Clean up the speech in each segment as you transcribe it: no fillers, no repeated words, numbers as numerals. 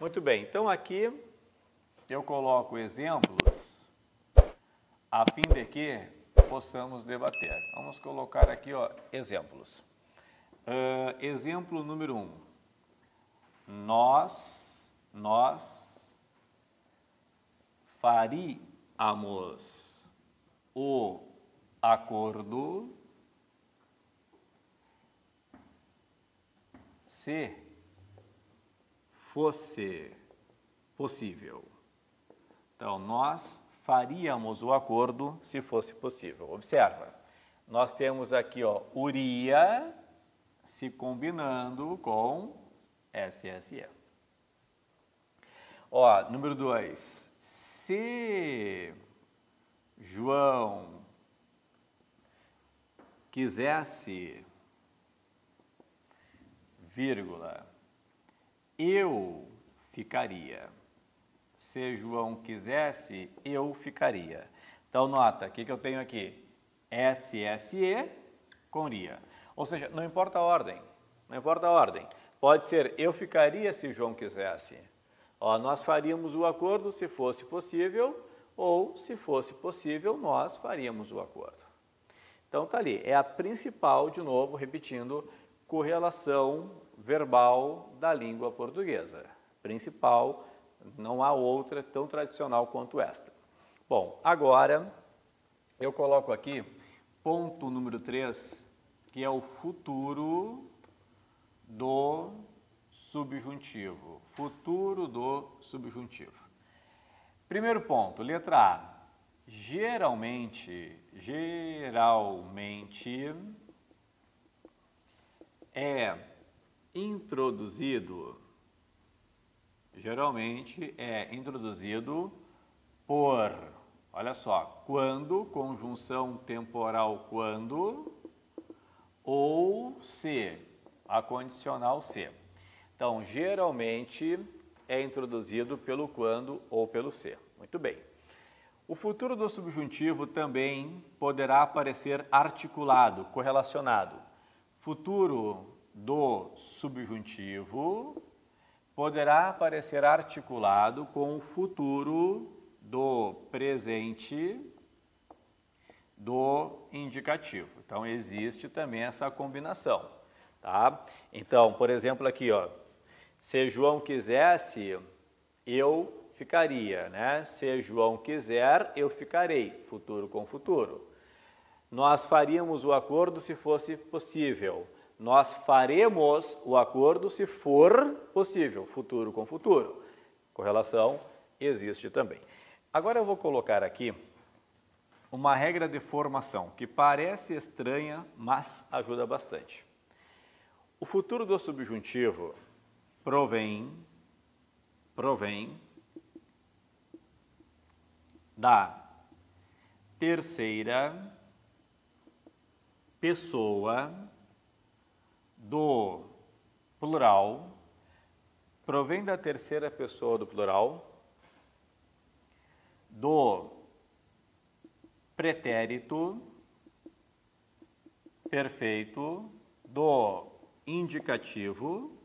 Muito bem, então aqui eu coloco exemplos a fim de que possamos debater. Vamos colocar aqui, ó, exemplos. Exemplo número 1. Nós faríamos o acordo se fosse possível. Então, nós faríamos o acordo se fosse possível. Observa, nós temos aqui, ó, uria se combinando com SSE. Ó, número 2. Se João quisesse, vírgula, eu ficaria. Se João quisesse, eu ficaria. Então, nota, o que eu tenho aqui? SSE com ria. Ou seja, não importa a ordem. Não importa a ordem. Pode ser eu ficaria se João quisesse. Ó, nós faríamos o acordo se fosse possível, ou se fosse possível, nós faríamos o acordo. Então, tá ali. É a principal, de novo, repetindo, correlação verbal da língua portuguesa. Principal, não há outra tão tradicional quanto esta. Bom, agora eu coloco aqui ponto número 3, que é o futuro do subjuntivo. Futuro do subjuntivo. Primeiro ponto, letra A. Geralmente é introduzido por, olha só, quando, conjunção temporal quando, ou se, a condicional se. Então, geralmente é introduzido pelo quando ou pelo se. Muito bem. O futuro do subjuntivo também poderá aparecer articulado, correlacionado. Futuro do subjuntivo poderá aparecer articulado com o futuro do presente do indicativo. Então, existe também essa combinação, tá? Então, por exemplo, aqui, ó, se João quisesse, eu ficaria, né? Se João quiser, eu ficarei, futuro com futuro. Nós faríamos o acordo se fosse possível. Nós faremos o acordo se for possível, futuro com futuro. Correlação existe também. Agora eu vou colocar aqui uma regra de formação que parece estranha, mas ajuda bastante. O futuro do subjuntivo provém da terceira pessoa do plural, provém da terceira pessoa do plural, do pretérito perfeito, do indicativo,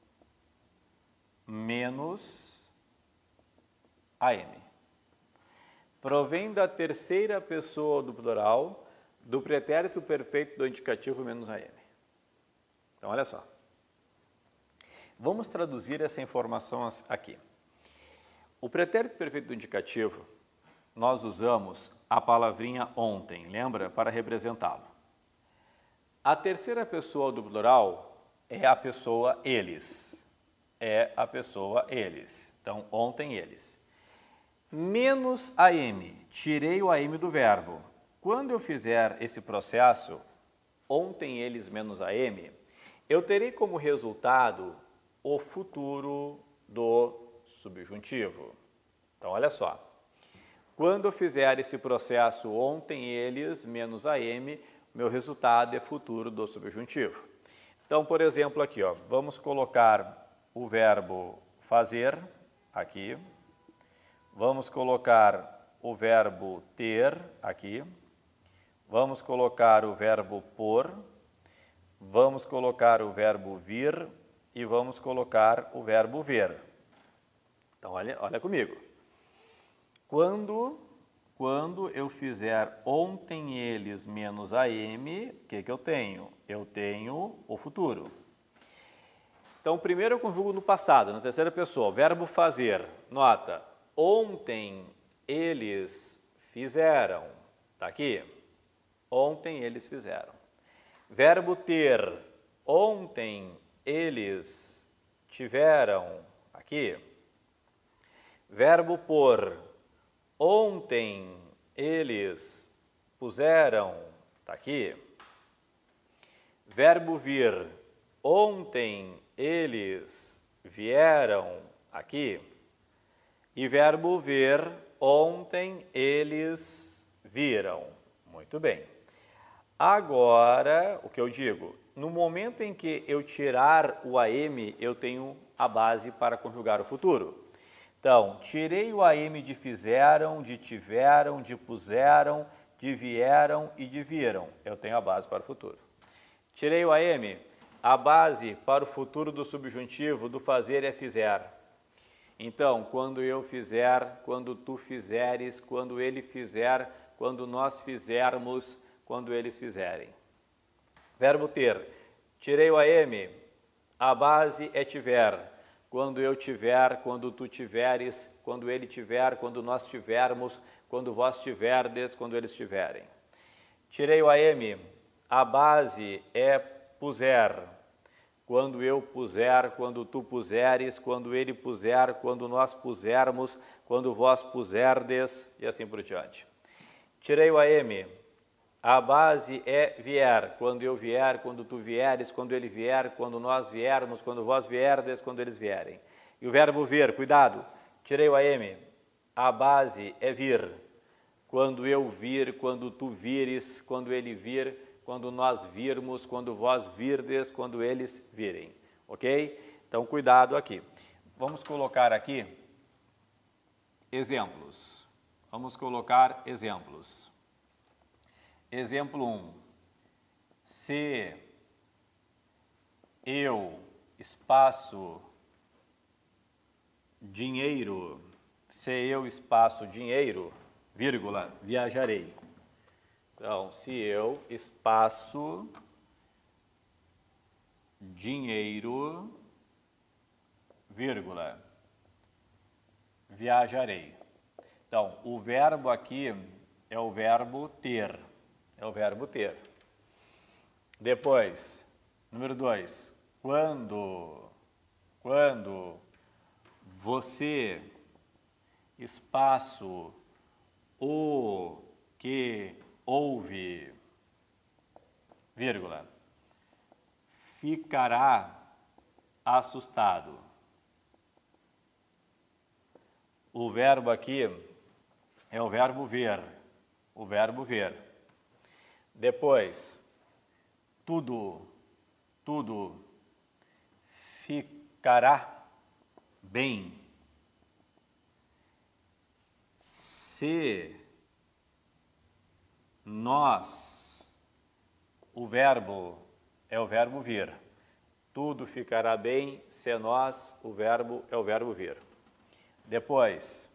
menos AM. Provém da terceira pessoa do plural, do pretérito perfeito do indicativo menos AM. Então, olha só. Vamos traduzir essa informação aqui. O pretérito perfeito do indicativo, nós usamos a palavrinha ontem, lembra? Para representá-lo. A terceira pessoa do plural é a pessoa eles. É a pessoa eles. Então, ontem eles. Menos AM, tirei o AM do verbo. Quando eu fizer esse processo, ontem eles menos AM, eu terei como resultado o futuro do subjuntivo. Então, olha só. Quando eu fizer esse processo ontem eles menos AM, meu resultado é futuro do subjuntivo. Então, por exemplo, aqui, ó, vamos colocar o verbo fazer aqui. Vamos colocar o verbo ter aqui. Vamos colocar o verbo pôr. Vamos colocar o verbo vir e vamos colocar o verbo ver. Então, olha comigo. Quando eu fizer ontem eles menos AM, o que eu tenho? Eu tenho o futuro. Então, primeiro eu conjugo no passado, na terceira pessoa. Verbo fazer, nota, ontem eles fizeram. Está aqui. Ontem eles fizeram. Verbo ter, ontem eles tiveram. Aqui. Verbo pôr, ontem eles puseram. Está aqui. Verbo vir, ontem eles vieram. Aqui. E verbo ver, ontem eles viram. Muito bem. Agora, o que eu digo? No momento em que eu tirar o AM, eu tenho a base para conjugar o futuro. Então, tirei o AM de fizeram, de tiveram, de puseram, de vieram e de viram. Eu tenho a base para o futuro. Tirei o AM, a base para o futuro do subjuntivo do fazer é fizer. Então, quando eu fizer, quando tu fizeres, quando ele fizer, quando nós fizermos, quando eles fizerem. Verbo ter. Tirei o AM, a base é tiver. Quando eu tiver, quando tu tiveres, quando ele tiver, quando nós tivermos, quando vós tiverdes, quando eles tiverem. Tirei o AM, a base é puser. Quando eu puser, quando tu puseres, quando ele puser, quando nós pusermos, quando vós puserdes, e assim por diante. Tirei o AM, a base é vier. Quando eu vier, quando tu vieres, quando ele vier, quando nós viermos, quando vós vierdes, quando eles vierem. E o verbo vir, cuidado, tirei o AM, a base é vir. Quando eu vir, quando tu vires, quando ele vir, quando nós virmos, quando vós virdes, quando eles virem. Ok? Então, cuidado aqui. Vamos colocar aqui exemplos. Vamos colocar exemplos. Exemplo 1. Se eu, espaço, dinheiro, se eu, espaço, dinheiro, vírgula, viajarei. Então, se eu, espaço, dinheiro, vírgula, viajarei. Então, o verbo aqui é o verbo ter. É o verbo ter. Depois, número 2. Quando você, espaço, o que ouve, vírgula, ficará assustado. O verbo aqui é o verbo ver. O verbo ver. Depois, tudo ficará bem se nós, o verbo é o verbo vir. Tudo ficará bem se nós, o verbo é o verbo vir. Depois,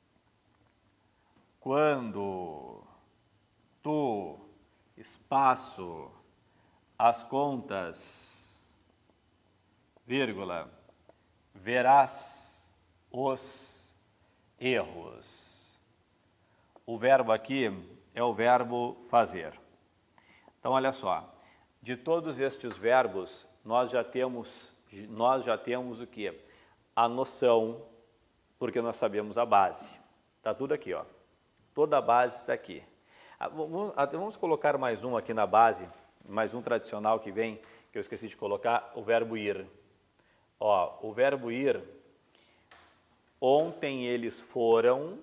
quando tu, espaço, as contas, vírgula, verás os erros. O verbo aqui é o verbo fazer. Então, olha só, de todos estes verbos, nós já temos o quê? A noção, porque nós sabemos a base. Está tudo aqui, ó. Toda a base está aqui. Vamos colocar mais um aqui na base, mais um tradicional que vem, que eu esqueci de colocar, o verbo ir. Ó, o verbo ir, ontem eles foram,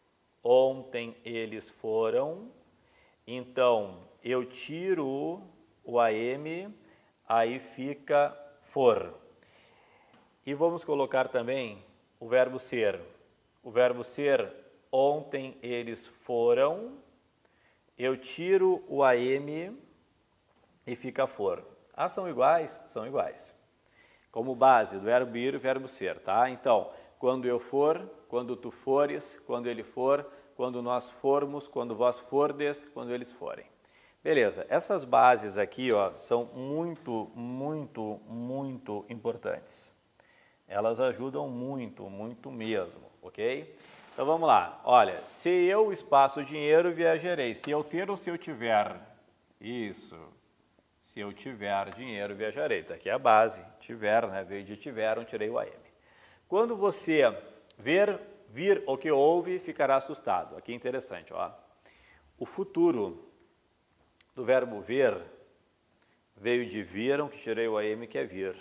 então eu tiro o AM, aí fica for. E vamos colocar também o verbo ser. O verbo ser, ontem eles foram, eu tiro o AM e fica for. São iguais? São iguais. Como base do verbo ir e verbo ser, tá? Então, quando eu for, quando tu fores, quando ele for, quando nós formos, quando vós fordes, quando eles forem. Beleza, essas bases aqui, ó, são muito, muito, muito importantes. Elas ajudam muito, muito mesmo, ok? Então vamos lá, olha, se eu, espaço, dinheiro, viajarei. Se eu ter ou se eu tiver, isso, se eu tiver dinheiro, viajarei. Tá aqui a base, tiver, né? Veio de tiveram, tirei o AM. Quando você vir o que houve, ficará assustado. Aqui é interessante, ó. O futuro do verbo ver veio de viram, que tirei o AM, que é vir.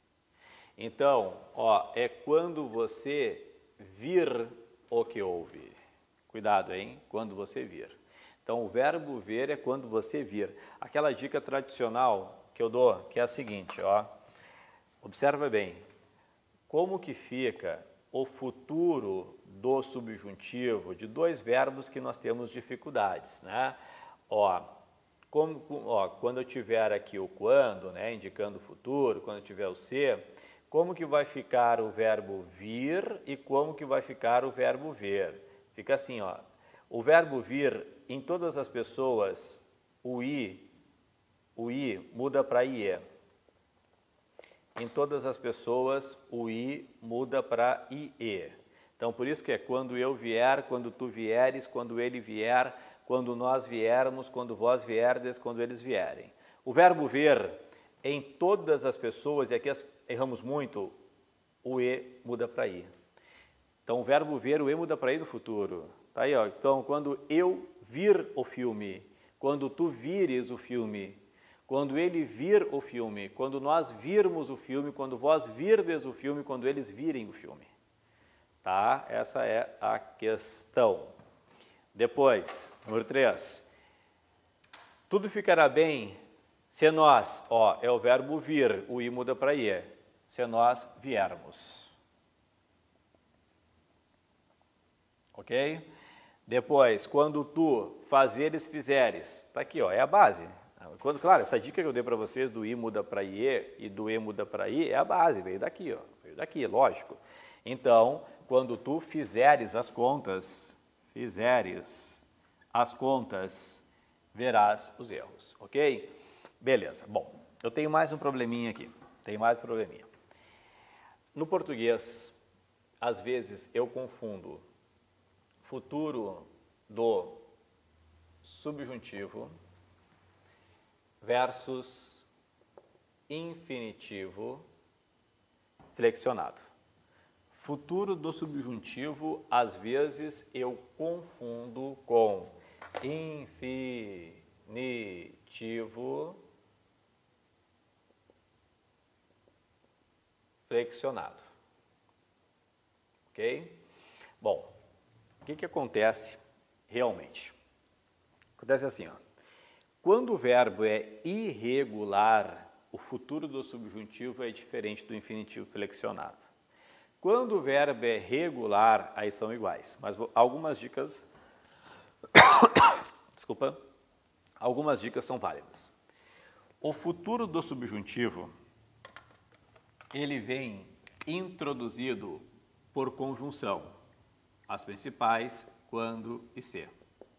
Então, ó, é quando você vir o que houve. Cuidado, hein? Quando você vir. Então, o verbo ver é quando você vir. Aquela dica tradicional que eu dou, que é a seguinte, ó. Observa bem. Como que fica o futuro do subjuntivo de dois verbos que nós temos dificuldades, né? Ó, quando eu tiver aqui o quando, né, indicando o futuro, quando eu tiver o se, como que vai ficar o verbo vir e como que vai ficar o verbo ver? Fica assim, ó. O verbo vir, em todas as pessoas, o i muda para ie. Em todas as pessoas, o i muda para ie. Então, por isso que é quando eu vier, quando tu vieres, quando ele vier, quando nós viermos, quando vós vierdes, quando eles vierem. O verbo ver, em todas as pessoas, e aqui erramos muito, o e muda para i. Então, o verbo ver, o e muda para i no futuro. Tá aí, ó. Então, quando eu vir o filme, quando tu vires o filme, quando ele vir o filme, quando nós virmos o filme, quando vós virdes o filme, quando eles virem o filme. Tá? Essa é a questão. Depois, número 3. Tudo ficará bem se nós, ó, é o verbo vir, o i muda para ie, se nós viermos. Ok? Depois, quando tu fazeres, fizeres. Tá aqui, ó, é a base. Claro, essa dica que eu dei para vocês do i muda para ie e do e muda para i é a base, veio daqui, ó, veio daqui, lógico. Então, quando tu fizeres as contas, verás os erros, ok? Beleza, bom, eu tenho mais um probleminha aqui, No português, às vezes eu confundo futuro do subjuntivo versus infinitivo flexionado. Futuro do subjuntivo, às vezes, eu confundo com infinitivo flexionado. Ok? Bom, o que acontece realmente? Acontece assim, ó. Quando o verbo é irregular, o futuro do subjuntivo é diferente do infinitivo flexionado. Quando o verbo é regular, aí são iguais. Mas algumas dicas, desculpa, algumas dicas são válidas. O futuro do subjuntivo, ele vem introduzido por conjunção. As principais, quando e se.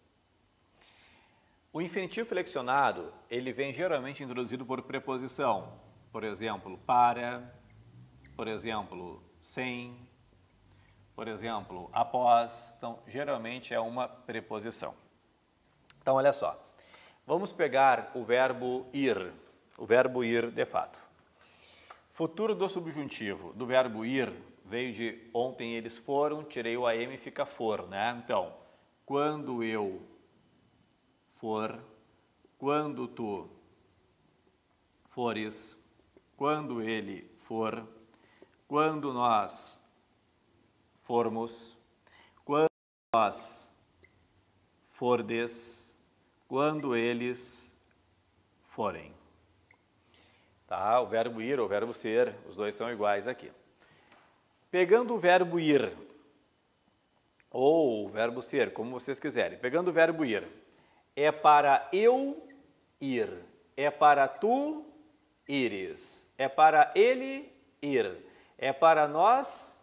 O infinitivo flexionado, ele vem geralmente introduzido por preposição. Por exemplo, para, por exemplo, sem, por exemplo, após. Então, geralmente é uma preposição. Então, olha só. Vamos pegar o verbo ir de fato. Futuro do subjuntivo do verbo ir veio de ontem eles foram, tirei o AM e fica for, né? Então, quando eu for, quando tu fores, quando ele for, quando nós formos, quando nós fordes, quando eles forem. Tá? O verbo ir ou o verbo ser, os dois são iguais aqui. Pegando o verbo ir, ou o verbo ser, como vocês quiserem. Pegando o verbo ir, é para eu ir, é para tu ires, é para ele ir, é para nós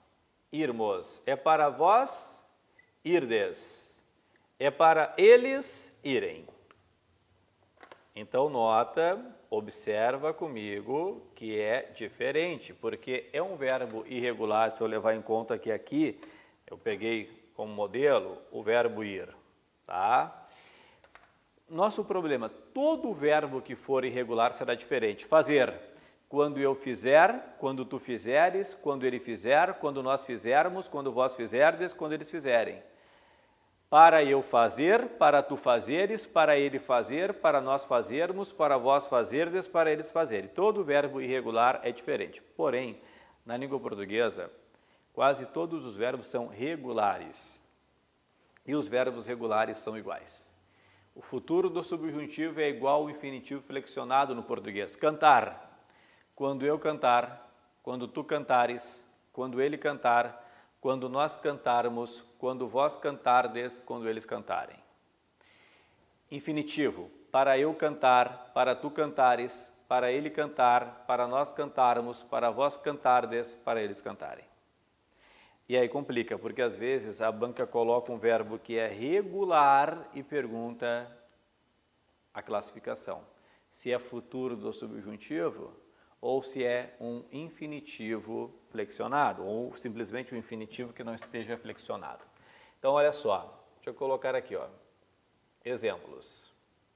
irmos. É para vós irdes. É para eles irem. Então, nota, observa comigo que é diferente, porque é um verbo irregular, se eu levar em conta que aqui eu peguei como modelo o verbo ir, tá? Nosso problema, todo verbo que for irregular será diferente. Fazer, quando eu fizer, quando tu fizeres, quando ele fizer, quando nós fizermos, quando vós fizerdes, quando eles fizerem. Para eu fazer, para tu fazeres, para ele fazer, para nós fazermos, para vós fazerdes, para eles fazerem. Todo verbo irregular é diferente. Porém, na língua portuguesa, quase todos os verbos são regulares. E os verbos regulares são iguais. O futuro do subjuntivo é igual ao infinitivo flexionado no português. Cantar. Quando eu cantar, quando tu cantares, quando ele cantar, quando nós cantarmos, quando vós cantardes, quando eles cantarem. Infinitivo, para eu cantar, para tu cantares, para ele cantar, para nós cantarmos, para vós cantardes, para eles cantarem. E aí complica, porque às vezes a banca coloca um verbo que é regular e pergunta a classificação. Se é futuro do subjuntivo ou se é um infinitivo flexionado, ou simplesmente um infinitivo que não esteja flexionado. Então, olha só, deixa eu colocar aqui, ó, exemplos.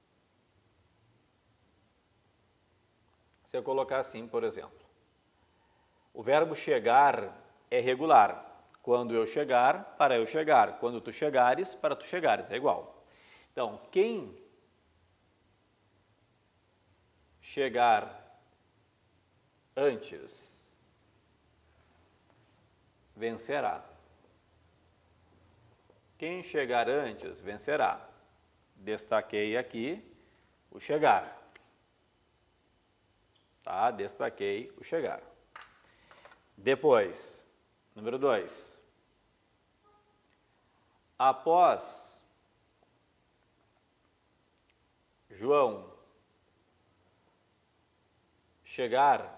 Se eu colocar assim, por exemplo, o verbo chegar é regular. Quando eu chegar, para eu chegar. Quando tu chegares, para tu chegares. É igual. Então, quem chegar antes vencerá. Quem chegar antes vencerá. Destaquei aqui o chegar. Tá? Destaquei o chegar. Depois, número 2. Após João chegar,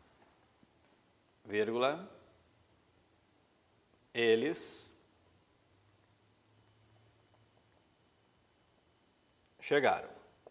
vírgula, eles chegaram.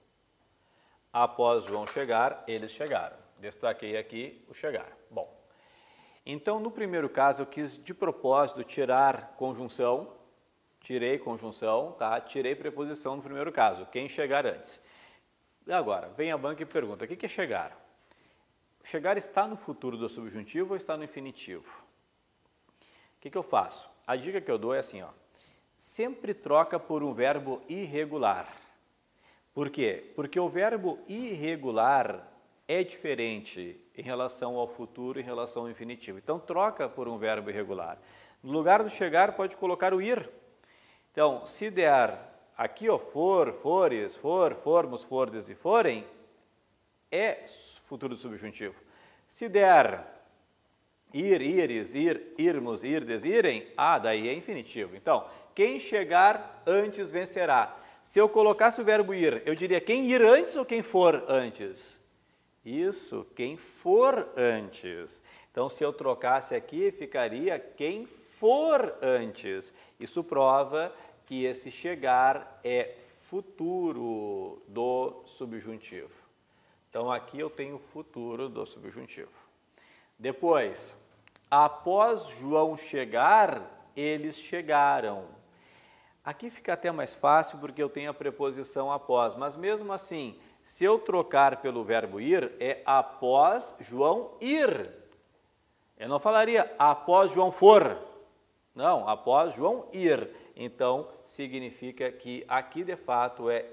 Após João chegar, eles chegaram. Destaquei aqui o chegar. Bom, então no primeiro caso eu quis de propósito tirar conjunção, tirei conjunção, tá? Tirei preposição no primeiro caso, quem chegar antes. E agora, vem a banca e pergunta, o que é chegar? Chegar está no futuro do subjuntivo ou está no infinitivo? O que eu faço? A dica que eu dou é assim, ó, sempre troca por um verbo irregular. Por quê? Porque o verbo irregular é diferente em relação ao futuro, em relação ao infinitivo. Então, troca por um verbo irregular. No lugar do chegar, pode colocar o ir. Então, se der aqui, ó, for, fores, for, formos, fordes e forem, é futuro do subjuntivo. Se der ir, ires, ir, irmos, irdes, irem, daí é infinitivo. Então, quem chegar antes vencerá. Se eu colocasse o verbo ir, eu diria quem ir antes ou quem for antes? Isso, quem for antes. Então, se eu trocasse aqui, ficaria quem for antes. Isso prova que esse chegar é futuro do subjuntivo. Então, aqui eu tenho o futuro do subjuntivo. Depois, após João chegar, eles chegaram. Aqui fica até mais fácil porque eu tenho a preposição após, mas mesmo assim, se eu trocar pelo verbo ir, é após João ir. Eu não falaria após João for. Não, após João ir. Então, significa que aqui, de fato, é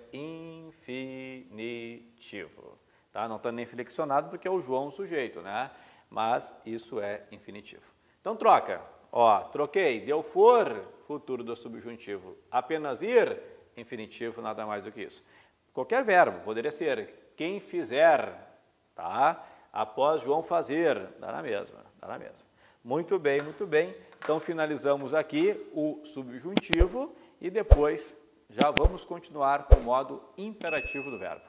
infinitivo. Tá? Não está nem flexionado porque é o João o sujeito, né? Mas isso é infinitivo. Então, troca. Ó, troquei. Deu for, futuro do subjuntivo. Apenas ir, infinitivo, nada mais do que isso. Qualquer verbo, poderia ser quem fizer, tá? Após João fazer, dá na mesma, dá na mesma. Muito bem, muito bem. Então, finalizamos aqui o subjuntivo e depois já vamos continuar com o modo imperativo do verbo.